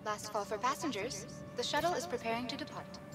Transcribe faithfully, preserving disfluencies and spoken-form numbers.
Last call for passengers. The shuttle is preparing to depart.